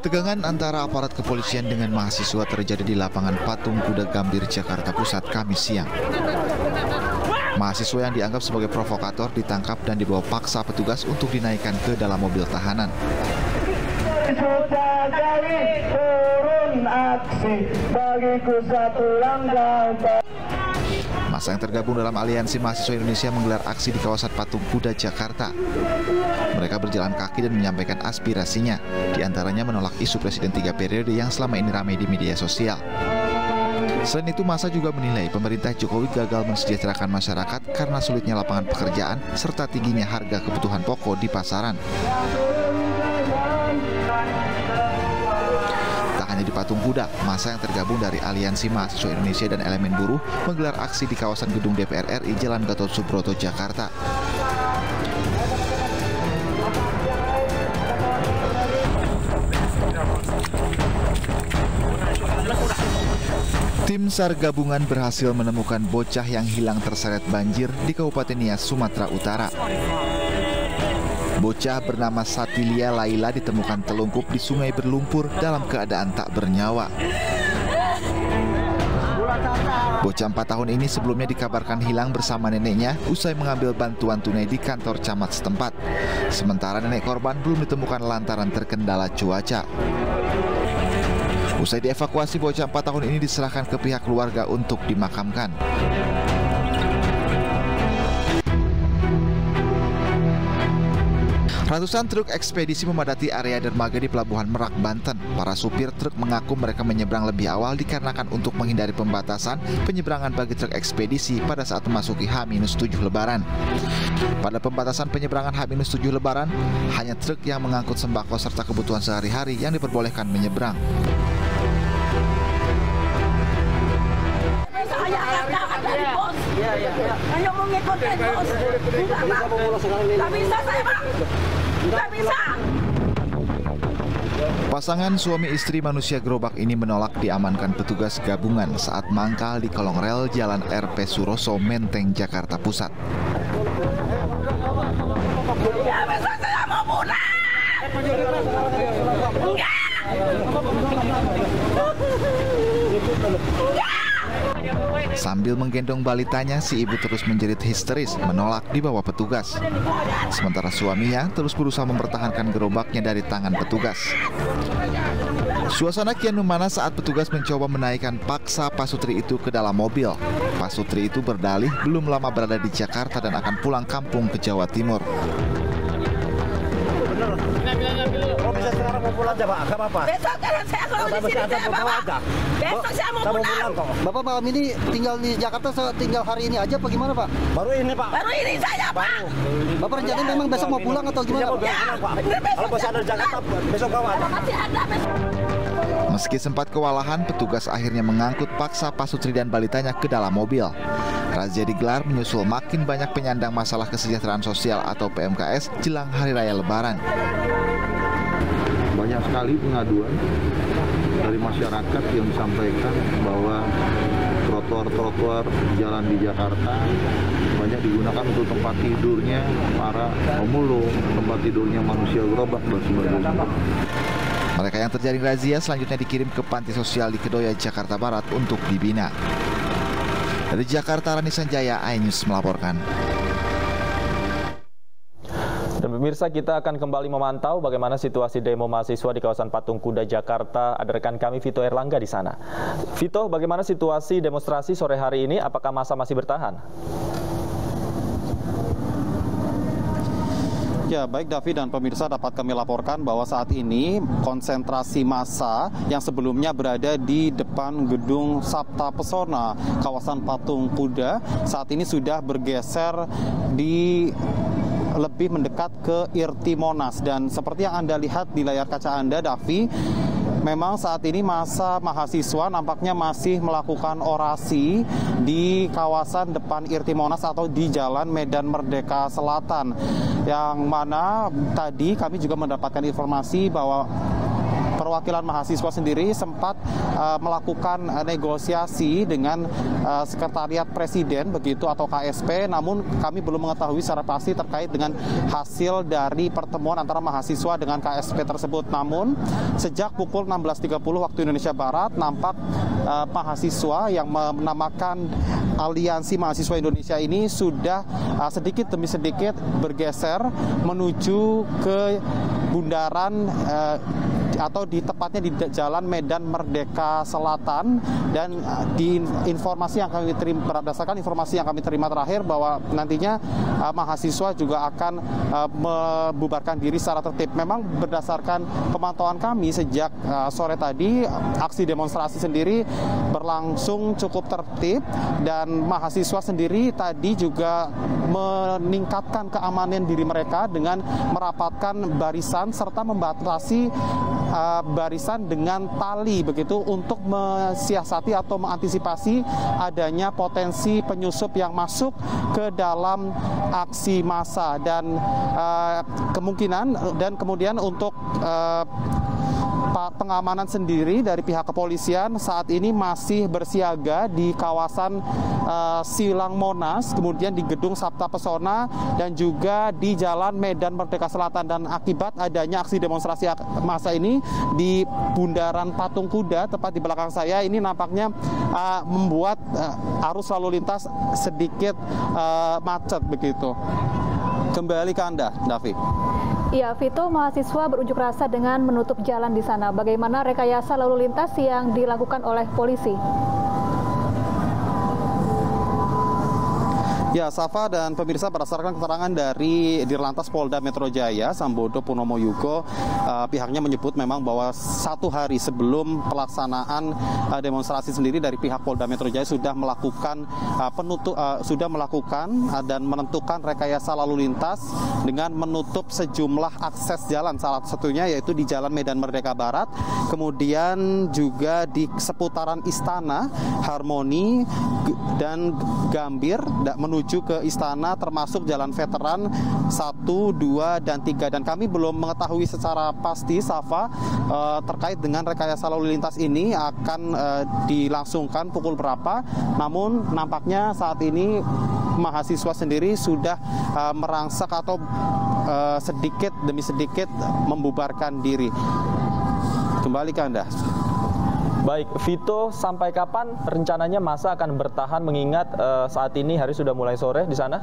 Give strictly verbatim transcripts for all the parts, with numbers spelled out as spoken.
Ketegangan antara aparat kepolisian dengan mahasiswa terjadi di lapangan Patung Kuda Gambir, Jakarta Pusat, Kamis siang. Mahasiswa yang dianggap sebagai provokator ditangkap dan dibawa paksa petugas untuk dinaikkan ke dalam mobil tahanan. Sudah kali turun aksi bagiku satu langkah. Masa yang tergabung dalam Aliansi Mahasiswa Indonesia menggelar aksi di kawasan Patung Kuda, Jakarta. Mereka berjalan kaki dan menyampaikan aspirasinya, diantaranya menolak isu Presiden tiga periode yang selama ini ramai di media sosial. Selain itu, masa juga menilai pemerintah Jokowi gagal mensejahterakan masyarakat karena sulitnya lapangan pekerjaan serta tingginya harga kebutuhan pokok di pasaran. Hanya di Patung Kuda, masa yang tergabung dari Aliansi Mahasiswa Indonesia dan elemen buruh menggelar aksi di kawasan gedung D P R R I Jalan Gatot Subroto, Jakarta. Tim SAR gabungan berhasil menemukan bocah yang hilang terseret banjir di Kabupaten Nias, Sumatera Utara. Bocah bernama Satilia Laila ditemukan telungkup di sungai berlumpur dalam keadaan tak bernyawa. Bocah empat tahun ini sebelumnya dikabarkan hilang bersama neneknya usai mengambil bantuan tunai di kantor camat setempat. Sementara nenek korban belum ditemukan lantaran terkendala cuaca. Usai dievakuasi, bocah empat tahun ini diserahkan ke pihak keluarga untuk dimakamkan. Ratusan truk ekspedisi memadati area dermaga di Pelabuhan Merak, Banten. Para supir truk mengaku mereka menyeberang lebih awal dikarenakan untuk menghindari pembatasan penyeberangan bagi truk ekspedisi pada saat memasuki H minus tujuh Lebaran. Pada pembatasan penyeberangan H minus tujuh Lebaran, hanya truk yang mengangkut sembako serta kebutuhan sehari-hari yang diperbolehkan menyeberang. Iya, iya, iya. Ayo mau ngikutin bos. Nggak bisa saya, Pak. Nggak bisa. Pasangan suami istri manusia gerobak ini menolak diamankan petugas gabungan saat mangkal di kolong rel Jalan R P Suroso, Menteng, Jakarta Pusat. Ya bisa, saya mau pulang. Enggak. Enggak. Sambil menggendong balitanya, si ibu terus menjerit histeris menolak dibawa petugas. Sementara suaminya terus berusaha mempertahankan gerobaknya dari tangan petugas. Suasana kian memanas saat petugas mencoba menaikkan paksa Pasutri itu ke dalam mobil. Pasutri itu berdalih belum lama berada di Jakarta dan akan pulang kampung ke Jawa Timur. Oh, bisa sekarang mau pulang aja, Pak? Gak apa-apa. Besok kan saya kalau di sini saya bawa. Besok saya mau pulang. Bapak malam ini tinggal di Jakarta, tinggal hari ini aja apa gimana, Pak? Baru ini, Pak. Baru ini saya, Pak. Bapak rencananya memang besok mau pulang atau gimana, Pak? Ya, kalau masih ada di Jakarta, besok bawa. Masih ada besok. Meski sempat kewalahan, petugas akhirnya mengangkut paksa Pasutri dan balitanya ke dalam mobil. Razia digelar menyusul makin banyak penyandang masalah kesejahteraan sosial atau P M K S jelang Hari Raya Lebaran. Banyak sekali pengaduan dari masyarakat yang disampaikan bahwa trotoar-trotoar jalan di Jakarta banyak digunakan untuk tempat tidurnya para pemulung, tempat tidurnya manusia gerobak dan sebagainya. Mereka yang terjaring razia selanjutnya dikirim ke panti sosial di Kedoya, Jakarta Barat untuk dibina. Dari Jakarta, Rani Sanjaya, iNews melaporkan. Dan pemirsa, kita akan kembali memantau bagaimana situasi demo mahasiswa di kawasan Patung Kuda, Jakarta. Ada rekan kami Vito Erlangga di sana. Vito, bagaimana situasi demonstrasi sore hari ini? Apakah massa masih bertahan? Ya, baik Davi dan pemirsa, dapat kami laporkan bahwa saat ini konsentrasi massa yang sebelumnya berada di depan gedung Sabta Pesona kawasan Patung Kuda saat ini sudah bergeser di lebih mendekat ke Irti Monas. Dan seperti yang Anda lihat di layar kaca Anda, Davi, memang saat ini massa mahasiswa nampaknya masih melakukan orasi di kawasan depan Irti Monas atau di Jalan Medan Merdeka Selatan, yang mana tadi kami juga mendapatkan informasi bahwa perwakilan mahasiswa sendiri sempat uh, melakukan uh, negosiasi dengan uh, Sekretariat Presiden begitu atau K S P, namun kami belum mengetahui secara pasti terkait dengan hasil dari pertemuan antara mahasiswa dengan K S P tersebut. Namun sejak pukul enam belas tiga puluh waktu Indonesia Barat nampak uh, mahasiswa yang menamakan Aliansi Mahasiswa Indonesia ini sudah uh, sedikit demi sedikit bergeser menuju ke bundaran uh, atau di tepatnya di Jalan Medan Merdeka Selatan, dan di informasi yang kami terima, berdasarkan informasi yang kami terima terakhir bahwa nantinya uh, mahasiswa juga akan uh, membubarkan diri secara tertib. Memang berdasarkan pemantauan kami sejak uh, sore tadi, aksi demonstrasi sendiri berlangsung cukup tertib dan mahasiswa sendiri tadi juga meningkatkan keamanan diri mereka dengan merapatkan barisan serta membatasi Uh, barisan dengan tali begitu untuk mensiasati atau mengantisipasi adanya potensi penyusup yang masuk ke dalam aksi massa, dan uh, kemungkinan dan kemudian untuk uh, pengamanan sendiri dari pihak kepolisian saat ini masih bersiaga di kawasan uh, Silang Monas, kemudian di Gedung Sabta Pesona, dan juga di Jalan Medan Merdeka Selatan. Dan akibat adanya aksi demonstrasi massa ini di Bundaran Patung Kuda tepat di belakang saya ini nampaknya uh, membuat uh, arus lalu lintas sedikit uh, macet begitu. Kembali ke Anda, Davi. Iya, Vito, mahasiswa berunjuk rasa dengan menutup jalan di sana. Bagaimana rekayasa lalu lintas yang dilakukan oleh polisi? Ya, Safa dan pemirsa, berdasarkan keterangan dari Dirlantas Polda Metro Jaya, Sambodo Purnomo Yugo, uh, pihaknya menyebut memang bahwa satu hari sebelum pelaksanaan uh, demonstrasi sendiri dari pihak Polda Metro Jaya sudah melakukan uh, penutup, uh, sudah melakukan uh, dan menentukan rekayasa lalu lintas dengan menutup sejumlah akses jalan, salah satunya yaitu di Jalan Medan Merdeka Barat, kemudian juga di seputaran Istana, Harmoni, dan Gambir menuju ke Istana, termasuk Jalan Veteran satu, dua, dan tiga. Dan kami belum mengetahui secara pasti, Safa, uh, terkait dengan rekayasa lalu lintas ini akan uh, dilangsungkan pukul berapa. Namun nampaknya saat ini mahasiswa sendiri sudah uh, merangsak atau uh, sedikit demi sedikit membubarkan diri. Kembali ke Anda. Baik, Vito, sampai kapan rencananya masa akan bertahan mengingat uh, saat ini hari sudah mulai sore di sana?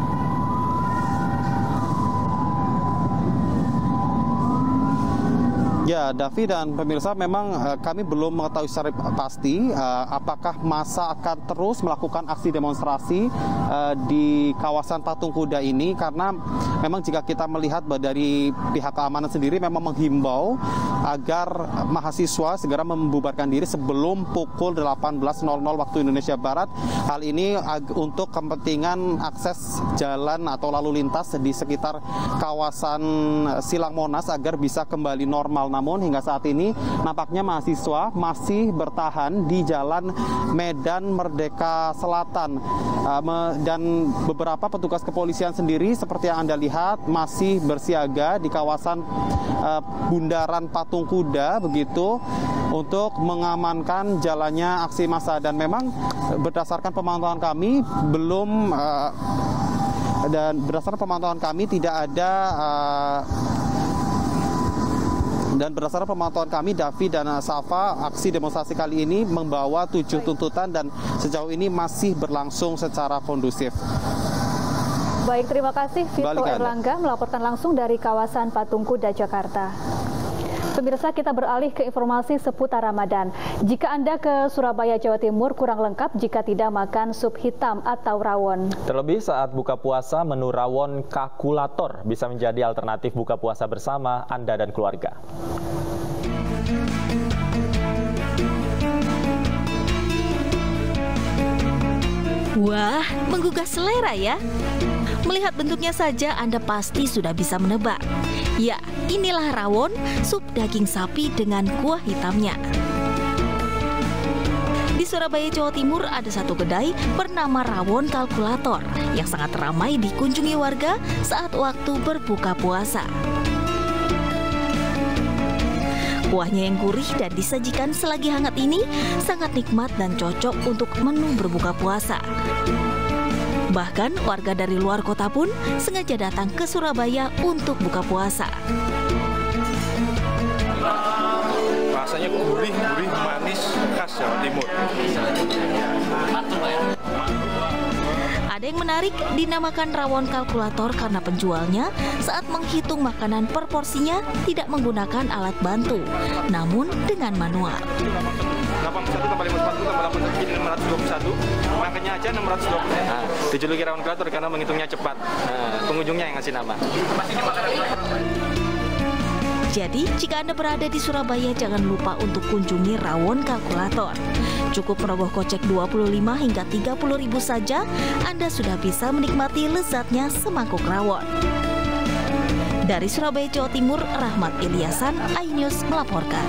Ya, Davi dan pemirsa, memang uh, kami belum mengetahui secara pasti uh, apakah massa akan terus melakukan aksi demonstrasi uh, di kawasan Patung Kuda ini, karena memang jika kita melihat dari pihak keamanan sendiri memang menghimbau agar mahasiswa segera membubarkan diri sebelum pukul delapan belas waktu Indonesia Barat. Hal ini untuk kepentingan akses jalan atau lalu lintas di sekitar kawasan Silang Monas agar bisa kembali normal. Namun hingga saat ini nampaknya mahasiswa masih bertahan di Jalan Medan Merdeka Selatan, dan beberapa petugas kepolisian sendiri seperti yang Anda lihat masih bersiaga di kawasan Bundaran Patung Kuda begitu untuk mengamankan jalannya aksi massa. Dan memang berdasarkan pemantauan kami belum uh, dan berdasarkan pemantauan kami tidak ada uh, Dan berdasarkan pemantauan kami, Davi dan Safa, aksi demonstrasi kali ini membawa tujuh tuntutan dan sejauh ini masih berlangsung secara kondusif. Baik, terima kasih Vito Erlangga melaporkan langsung dari kawasan Patung Kuda, Jakarta. Pemirsa, kita beralih ke informasi seputar Ramadan. Jika Anda ke Surabaya, Jawa Timur, kurang lengkap jika tidak makan sup hitam atau rawon. Terlebih saat buka puasa, menu rawon kalkulator bisa menjadi alternatif buka puasa bersama Anda dan keluarga. Wah, menggugah selera ya. Melihat bentuknya saja Anda pasti sudah bisa menebak. Ya, inilah rawon, sup daging sapi dengan kuah hitamnya. Di Surabaya, Jawa Timur ada satu kedai bernama Rawon Kalkulator yang sangat ramai dikunjungi warga saat waktu berbuka puasa. Kuahnya yang gurih dan disajikan selagi hangat ini sangat nikmat dan cocok untuk menu berbuka puasa. Bahkan warga dari luar kota pun sengaja datang ke Surabaya untuk buka puasa. Rasanya gurih, gurih, manis, khas Jawa Timur. Ada yang menarik, dinamakan rawon kalkulator karena penjualnya saat menghitung makanan per porsinya tidak menggunakan alat bantu, namun dengan manual. delapan puluh satu tambah lima puluh satu tambah delapan puluh satu jadi enam ratus dua puluh satu, makannya aja enam ratus dua puluh. Nah, dijuluki rawon kalkulator karena menghitungnya cepat. Nah, pengunjungnya yang ngasih nama. Jadi, jika Anda berada di Surabaya, jangan lupa untuk kunjungi rawon kalkulator. Cukup merogoh kocek dua puluh lima hingga tiga puluh ribu saja, Anda sudah bisa menikmati lezatnya semangkuk rawon. Dari Surabaya, Jawa Timur, Rahmat Ilyasan, iNews melaporkan.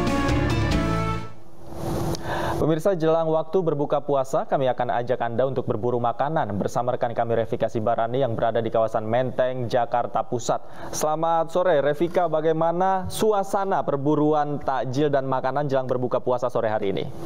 Pemirsa, jelang waktu berbuka puasa, kami akan ajak Anda untuk berburu makanan bersama rekan kami Revika Sibarani yang berada di kawasan Menteng, Jakarta Pusat. Selamat sore, Revika. Bagaimana suasana perburuan takjil dan makanan jelang berbuka puasa sore hari ini?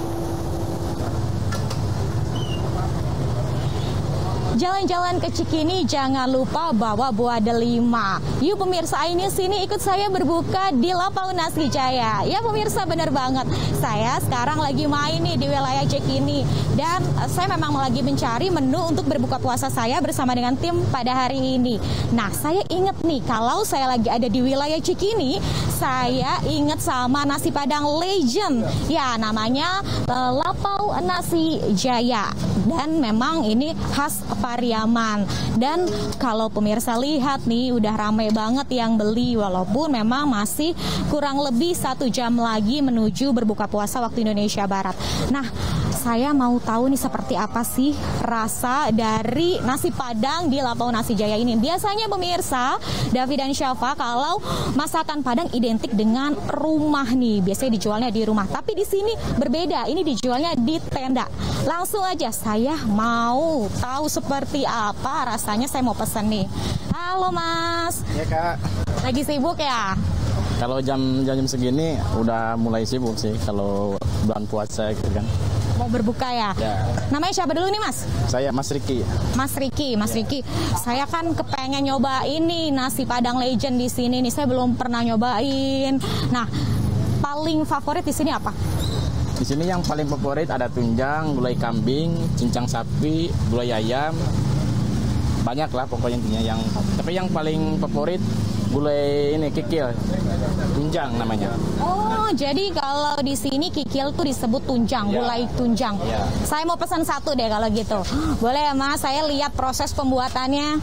Jalan-jalan ke Cikini jangan lupa bawa buah delima. Yuk pemirsa, ini sini ikut saya berbuka di Lapau Nasi Jaya. Ya pemirsa, bener banget. Saya sekarang lagi main nih di wilayah Cikini. Dan saya memang lagi mencari menu untuk berbuka puasa saya bersama dengan tim pada hari ini. Nah, saya inget nih, kalau saya lagi ada di wilayah Cikini, saya inget sama nasi Padang legend. Ya, namanya Lapau Nasi Jaya. Dan memang ini khas Pariaman. Dan kalau pemirsa lihat nih, udah ramai banget yang beli, walaupun memang masih kurang lebih satu jam lagi menuju berbuka puasa waktu Indonesia Barat. Nah, saya mau tahu nih seperti apa sih rasa dari nasi Padang di Lapau Nasi Jaya ini. Biasanya pemirsa, Davi dan Syafa, kalau masakan Padang identik dengan rumah nih, biasanya dijualnya di rumah. Tapi di sini berbeda, ini dijualnya di tenda. Langsung aja saya mau tahu seperti apa rasanya, saya mau pesan nih. Halo Mas. Ya Kak. Lagi sibuk ya? Kalau jam-jam segini udah mulai sibuk sih kalau bulan puasa gitu kan. Mau berbuka ya? Ya. Namanya siapa dulu nih Mas? Saya Mas Riki. Mas Riki, Mas ya. Riki. Saya kan kepengen nyoba ini nasi Padang legend di sini nih. Saya belum pernah nyobain. Nah, paling favorit di sini apa? Di sini yang paling favorit ada tunjang, gulai kambing, cincang sapi, gulai ayam. Banyak lah pokoknya intinya yang. Tapi yang paling favorit gulai ini kikil, tunjang namanya. Oh, jadi kalau di sini kikil tuh disebut tunjang, ya. Gulai tunjang. Ya. Saya mau pesan satu deh kalau gitu. Boleh ya Mas? Saya lihat proses pembuatannya.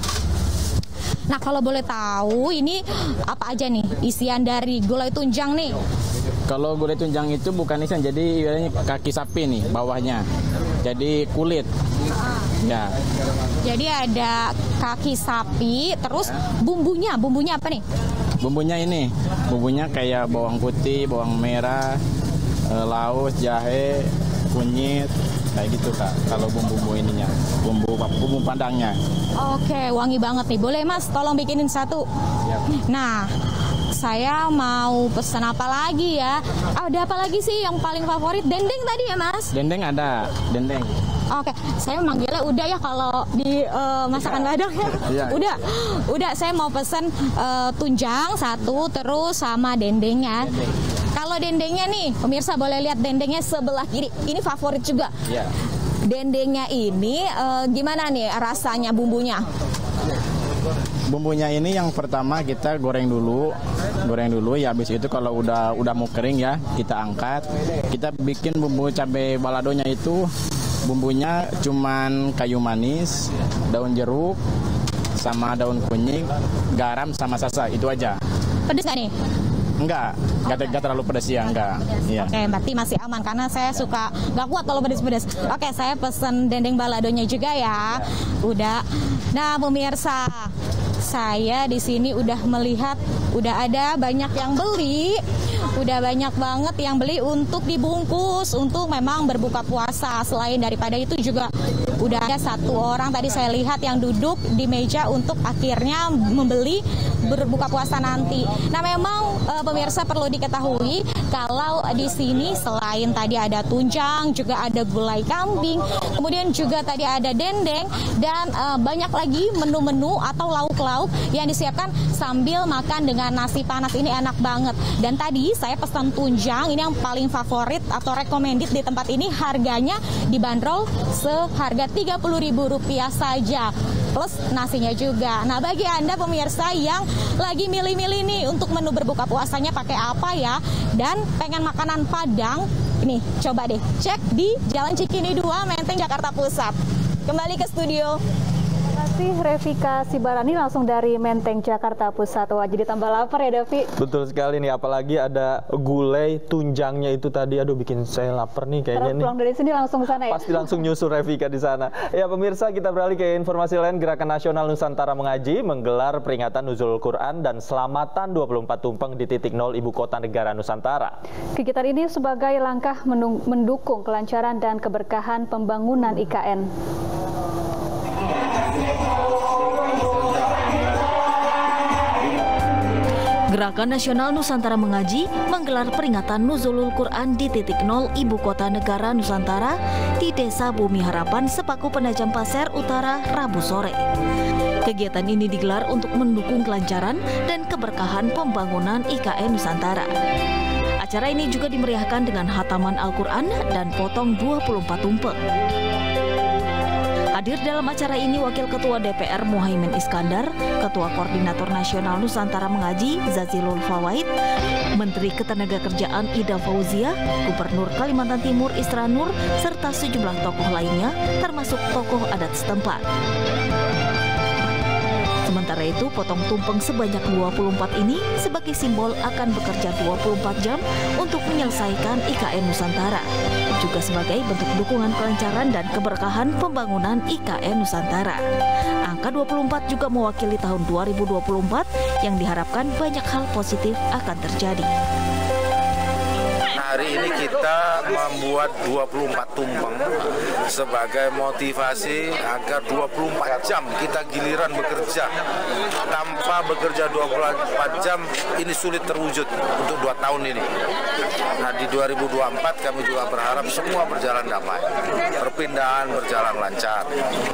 Nah, kalau boleh tahu ini apa aja nih isian dari gulai tunjang nih? Kalau gulai tunjang itu bukan isian, jadi kaki sapi nih bawahnya. Jadi kulit. Ya. Jadi ada kaki sapi, terus bumbunya, bumbunya apa nih? Bumbunya ini, bumbunya kayak bawang putih, bawang merah, e, laos, jahe, kunyit, kayak gitu Kak. Kalau bumbu-bumbu ininya, bumbu bumbu Padangnya. Oke, wangi banget nih. Boleh Mas, tolong bikinin satu. Ya. Nah, saya mau pesan apa lagi ya? Ada apa lagi sih yang paling favorit? Dendeng tadi ya Mas? Dendeng ada, dendeng. Oke, saya manggilnya udah ya kalau di uh, masakan Padang ya. Iya. Udah, udah saya mau pesen uh, tunjang satu, terus sama dendengnya. Dendeng. Kalau dendengnya nih, pemirsa boleh lihat dendengnya sebelah kiri. Ini favorit juga. Iya. Dendengnya ini uh, gimana nih rasanya bumbunya? Bumbunya ini yang pertama kita goreng dulu, goreng dulu ya. Habis itu kalau udah udah mau kering ya, kita angkat. Kita bikin bumbu cabai baladonya itu. Bumbunya cuman kayu manis, daun jeruk, sama daun kunyit, garam sama sasa, itu aja. Pedes gak nih? Enggak, oh, enggak terlalu pedes ya, enggak. Iya. Oke, berarti masih aman karena saya suka gak kuat kalau pedes-pedes. Oke, saya pesen dendeng baladonya juga ya. Udah. Nah, pemirsa, saya di sini udah melihat Udah ada banyak yang beli, udah banyak banget yang beli untuk dibungkus, untuk memang berbuka puasa. Selain daripada itu juga udah ada satu orang tadi saya lihat yang duduk di meja untuk akhirnya membeli berbuka puasa nanti. Nah, memang e, pemirsa perlu diketahui kalau di sini selain tadi ada tunjang, juga ada gulai kambing, kemudian juga tadi ada dendeng dan e, banyak lagi menu-menu atau lauk-lauk yang disiapkan sambil makan dengan nasi panas. Ini enak banget. Dan tadi saya pesan tunjang, ini yang paling favorit atau recommended di tempat ini, harganya dibanderol seharga tiga puluh ribu rupiah saja. Plus nasinya juga. Nah, bagi Anda pemirsa yang lagi milih-milih nih untuk menu berbuka puasanya pakai apa ya, dan pengen makanan Padang, ini coba deh cek di Jalan Cikini dua, Menteng, Jakarta Pusat. Kembali ke studio. Terima kasih Revika Sibarani langsung dari Menteng, Jakarta Pusat. Wah, jadi tambah lapar ya, Davi? Betul sekali nih, apalagi ada gulai tunjangnya itu tadi. Aduh, bikin saya lapar nih kayaknya nih. Pulang dari sini langsung sana ya? Pasti langsung nyusul Revika di sana. Ya pemirsa, kita beralih ke informasi lain. Gerakan Nasional Nusantara Mengaji menggelar peringatan Nuzulul Quran dan selamatan dua puluh empat tumpeng di titik nol Ibu Kota Negara Nusantara. Kegiatan ini sebagai langkah mendukung kelancaran dan keberkahan pembangunan I K N. Gerakan Nasional Nusantara Mengaji menggelar peringatan Nuzulul Quran di titik nol Ibu Kota Negara Nusantara di Desa Bumi Harapan, Sepaku Penajam Pasir Utara, Rabu sore. Kegiatan ini digelar untuk mendukung kelancaran dan keberkahan pembangunan I K N Nusantara. Acara ini juga dimeriahkan dengan hataman Al-Quran dan potong dua puluh empat tumpeng. Hadir dalam acara ini Wakil Ketua D P R Muhaimin Iskandar, Ketua Koordinator Nasional Nusantara Mengaji Zazilul Fawaid, Menteri Ketenagakerjaan Ida Fauzia, Gubernur Kalimantan Timur Isra Nur, serta sejumlah tokoh lainnya, termasuk tokoh adat setempat. Sementara itu, potong tumpeng sebanyak dua puluh empat ini sebagai simbol akan bekerja dua puluh empat jam untuk menyelesaikan I K N Nusantara. Juga sebagai bentuk dukungan kelancaran dan keberkahan pembangunan I K N Nusantara. Angka dua puluh empat juga mewakili tahun dua ribu dua puluh empat yang diharapkan banyak hal positif akan terjadi. Hari ini kita membuat dua puluh empat tumpeng sebagai motivasi agar dua puluh empat jam kita giliran bekerja. Tanpa bekerja dua puluh empat jam ini sulit terwujud untuk dua tahun ini. Nah, di dua ribu dua puluh empat kami juga berharap semua berjalan damai, perpindahan berjalan lancar.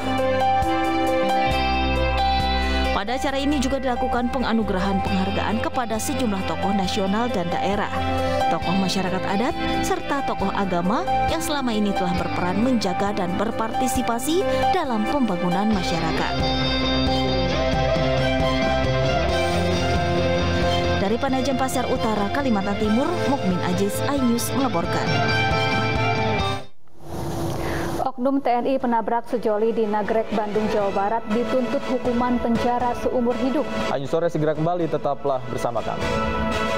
Pada acara ini juga dilakukan penganugerahan penghargaan kepada sejumlah tokoh nasional dan daerah, tokoh masyarakat adat, serta tokoh agama yang selama ini telah berperan menjaga dan berpartisipasi dalam pembangunan masyarakat. Dari Penajam Pasir Utara, Kalimantan Timur, Mukmin Aziz, iNews melaporkan. Oknum T N I penabrak sejoli di Nagrek, Bandung, Jawa Barat dituntut hukuman penjara seumur hidup. iNews sore segera kembali, tetaplah bersama kami.